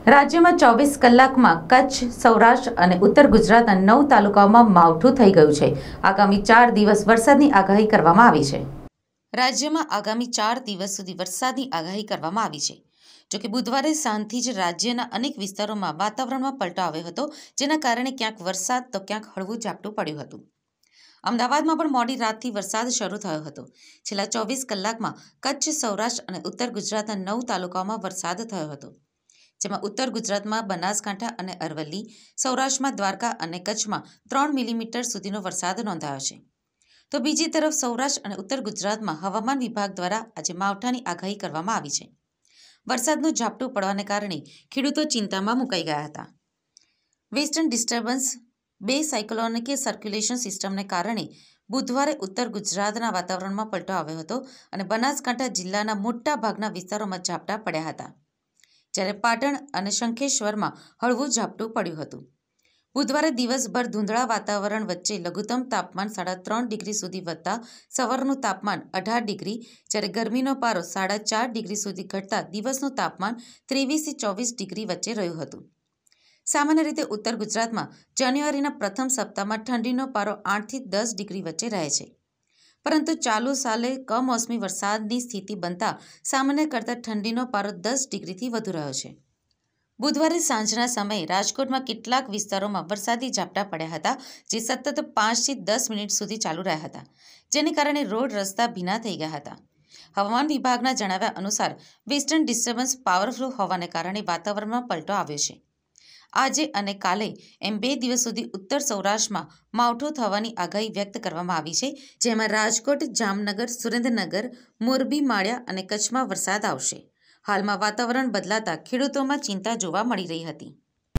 રાજ્યમાં 24 કલાકમાં કચ્છ, સૌરાષ્ટ્ર અને ઉત્તર ગુજરાતના 9 તાલુકાઓમાં માવઠું થઈ ગયું છે। આગામી 4 દિવસ વરસાદની આગાહી કરવામાં આવી છે। રાજ્યમાં આગામી 4 દિવસ સુધી વરસાદની આગાહી કરવામાં આવી છે। જોકે બુધવારે સાંજથી જ રાજ્યના અનેક વિસ્તારોમાં વાતાવરણમાં પલટો આવ્યો હતો, જેના કારણે ક્યાંક વરસાદ તો ક્યાંક હળવું ઝાપટું પડ્યું હતું। અમદાવાદમાં પણ મોડી રાતથી વરસાદ શરૂ થયો હતો। છેલ્લા 24 કલાકમાં કચ્છ, સૌરાષ્ટ્ર અને ઉત્તર ગુજરાતના 9 તાલુકાઓમાં વરસાદ થયો હતો, જેમાં ઉત્તર ગુજરાતમાં બનાસકાંઠા અને અરવલ્લી, સૌરાષ્ટ્રમાં દ્વારકા અને કચ્છમાં 3 મિલીમીટર સુધીનો વરસાદ નોંધાયો છે। તો બીજી તરફ સૌરાષ્ટ્ર અને ઉત્તર ગુજરાતમાં હવામાન વિભાગ દ્વારા આજે માવઠાની આગાહી કરવામાં આવી છે। વરસાદનું ઝાપટું પડવાને કારણે ખેડૂતો ચિંતામાં મુકાઈ ગયા હતા। વેસ્ટર્ન ડિસ્ટર્બન્સ 2 સાયક્લોનિક સર્ક્યુલેશન સિસ્ટમને કારણે બુધવારે ઉત્તર ગુજરાતના વાતાવરણમાં પલટો આવ્યો હતો અને બનાસકાંઠા જિલ્લાના મોટા ભાગના વિસ્તારોમાં ઝાપટા પડ્યા હતા, જ્યારે પાટણ અને શંખેશ્વરમાં હળવું ઝાપટું પડ્યું હતું। બુધવારે દિવસભર ધૂંધળા વાતાવરણ વચ્ચે લઘુત્તમ તાપમાન 3.5 ડિગ્રી સુધી વધતા સવારનું તાપમાન 18 ડિગ્રી, જ્યારે ગરમીનો પારો 4.5 ડિગ્રી સુધી ઘટતા દિવસનું તાપમાન 23 થી 24 ડિગ્રી વચ્ચે રહ્યું હતું। સામાન્ય રીતે ઉત્તર ગુજરાતમાં જાન્યુઆરીના પ્રથમ સપ્તાહમાં ઠંડીનો પારો 8 થી 10 ડિગ્રી વચ્ચે રહે છે, પરંતુ ચાલુ સાલે કમોસમી વરસાદની સ્થિતિ બનતા સામાન્ય કરતાં ઠંડીનો પારો 10 ડિગ્રીથી વધુ રહ્યો છે। બુધવારે સાંજના સમયે રાજકોટમાં કેટલાક વિસ્તારોમાં વરસાદી ઝાપટા પડ્યા હતા, જે સતત 5 થી 10 મિનિટ સુધી ચાલુ રહ્યા હતા, જેને કારણે રોડ રસ્તા ભીના થઈ ગયા હતા। હવામાન વિભાગના જણાવ્યા અનુસાર વેસ્ટર્ન ડિસ્ટર્બન્સ પાવરફુલ હોવાને કારણે વાતાવરણમાં પલટો આવ્યો છે। આજે અને કાલે એમ 2 દિવસ સુધી ઉત્તર સૌરાષ્ટ્રમાં માવઠું થવાની આગાહી વ્યક્ત કરવામાં આવી છે, જેમાં રાજકોટ, જામનગર, સુરેન્દ્રનગર, મોરબી, માળિયા અને કચ્છમાં વરસાદ આવશે। હાલમાં વાતાવરણ બદલાતા ખેડૂતોમાં ચિંતા જોવા મળી રહી હતી।